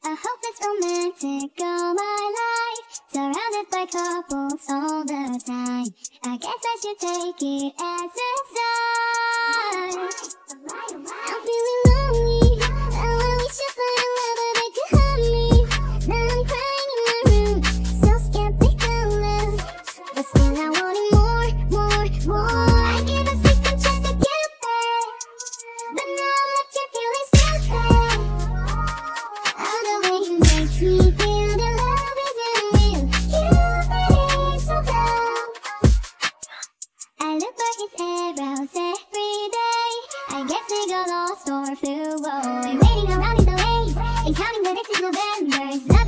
I hope it's romantic all my life, surrounded by couples all the time. I guess I should take it as a sign. I'm feeling lonely, I wish I find a lover that could hug me. Now I'm crying in my room, so skeptical, but still I wanted more. I gave a second chance to Cupid, but now I'm left here feeling stupid. All the way he makes me feel the love isn't real. Cupid is so dumb. I look for his arrows every day. I guess they got lost or flew away. Waiting around in the lanes, and counting the days is November.